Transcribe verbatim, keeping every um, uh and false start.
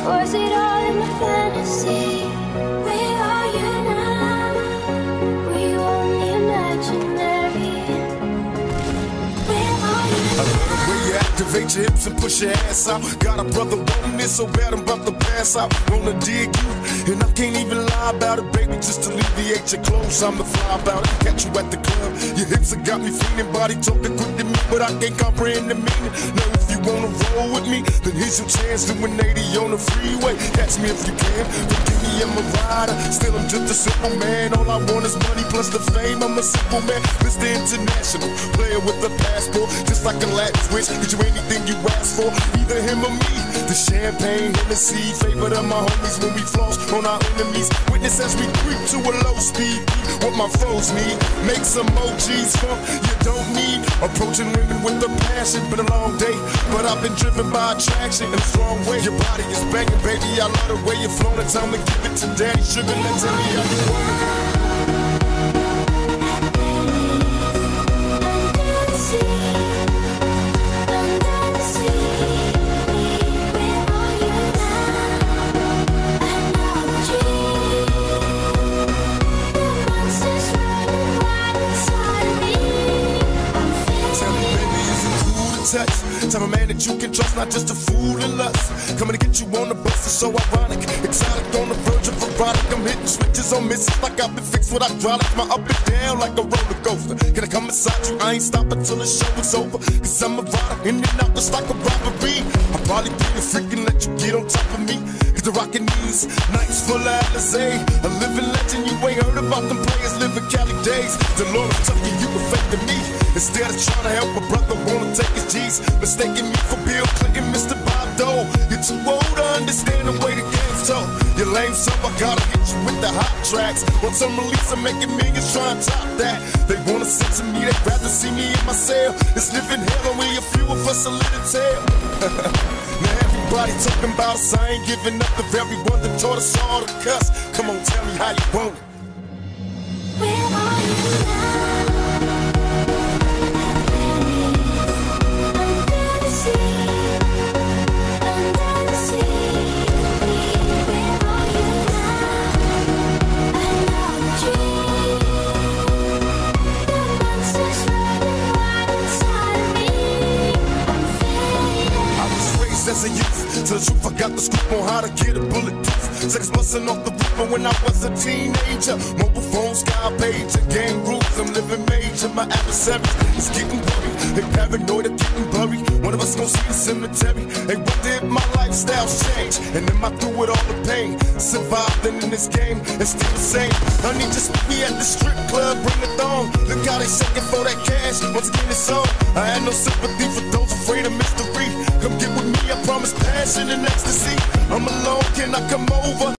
Was it all in my fantasy? Where are you now? Were you only imaginary? Where are you now? I love the way you activate your hips and push your ass out. Got a brother wanting this so bad I'm about to pass out. Wanna dig you, and I can't even lie about it, baby. Just alleviate your clothes, I'm the fly about it. Catch you at the club, your hips have got me feeling. Body talking quick to me, but I can't comprehend the meaning. Now if you wanna roll with me, then here's your chance to an eighty on the freeway. Catch me if you can, forgive me, I'm a rider. Still I'm just a simple man, all I want is money plus the fame. I'm a simple man, Mister International, player with a passport. Just like a Latin switch, get you anything you ask for, either him or me. The champagne, Hennessy, favorite of my homies when we floss on our enemies. Witness as we creep to a low speed, what my foes need. Make some emojis funk you don't need. Approaching women with a passion, been a long day, but I've been driven by attraction in a strong way. Your body is banging, baby, I love the way you're flowing. Time to give it to daddy sugar, now tell me how you want it. Touch. Type of man that you can trust, not just a fool in lust. Coming to get you on the bus is so ironic. Exotic on the verge of erotic. I'm hitting switches on misses like I've been fixed with hydraulics. My up and down like a roller coaster. Can I come inside you? I ain't stopping till the show is over. Cause I'm a rider, in and out just like a robbery. I'll probably be a freak and let you get on top of me. Cause the rockin' knees, nights full of Alizé. A living legend, you ain't heard about them players living Cali days. The Lord of Tucky, you can fake to me. Instead of trying to help a brother, wanna take his G's. Mistaking me for Bill Clinton, Mister Bob Dole. You're too old to understand the way the game's told. You're lame, so I gotta hit you with the hot tracks. Once I'm released, I'm making millions trying to top that. They wanna sit to me, they'd rather see me in my cell. It's living hell, only a few of us a little tale. Now everybody talking about us, I ain't giving up the very one that taught us all to cuss. Come on, tell me how you want it. Where are you now? As a youth, to the truth, I got the scoop on how to get a bulletproof. Sex busting off the roof, but when I was a teenager, mobile phone, sky pager, gang rules, I'm living major. My adversaries is getting worried, they paranoid of getting buried. One of us gon' see the cemetery. Hey, what did my lifestyle's change? And am I through with all the pain? Surviving in this game, it's still the same. I need you to meet me at the strip club, bring the thong. Look how they shaking for that cash, once again it's on. I had no sympathy for those afraid of mystery. Come get with me, I promise passion and ecstasy. I'm alone, can I come over?